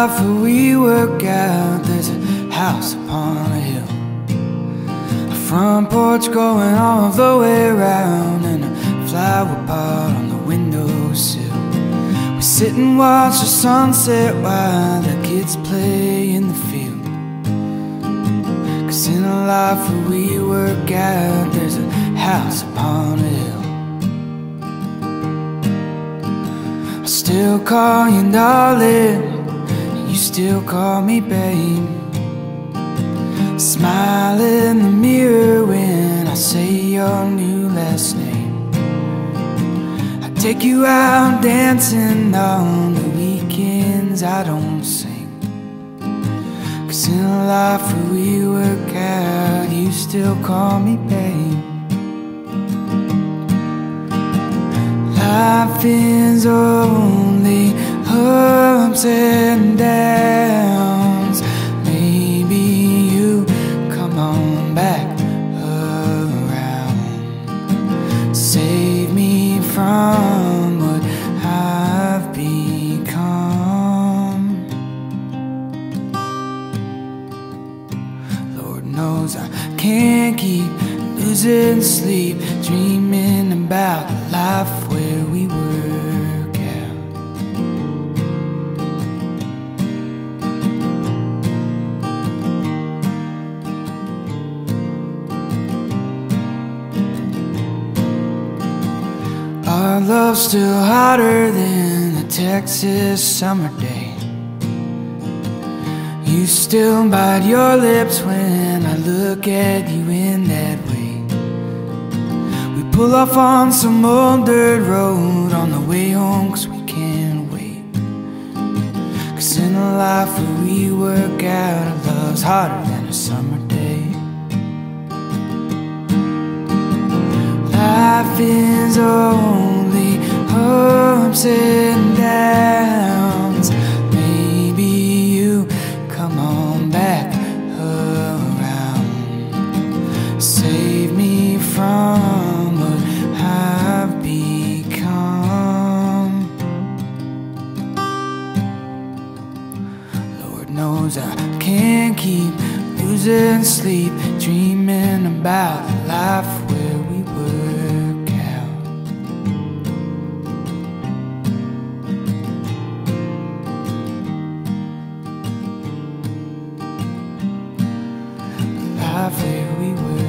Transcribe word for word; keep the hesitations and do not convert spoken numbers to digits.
life where we work out. There's a house upon a hill, a front porch going all the way around, and a flower pot on the windowsill. We sit and watch the sunset while the kids play in the field. 'Cause in a life where we work out, there's a house upon a hill. I still call you darling, you still call me babe. Smile in the mirror when I say your new last name. I take you out dancing on the weekends I don't sing. 'Cause in a life where we work out, you still call me babe. Life is only ups and downs. Maybe you come on back around. Save me from what I've become. Lord knows I can't keep losing sleep, dreaming about the life where we work out. Our love's still hotter than a Texas summer day. You still bite your lips when I look at you in that way. Pull off on some old dirt road on the way home, 'cause we can't wait. 'Cause in a life where we work out, our love's hotter than a summer day. Life is only ups and downs. Maybe you come on back around. Save me from I've become. Lord knows I can't keep losing sleep, dreaming about the life where we work out. The life where we work out.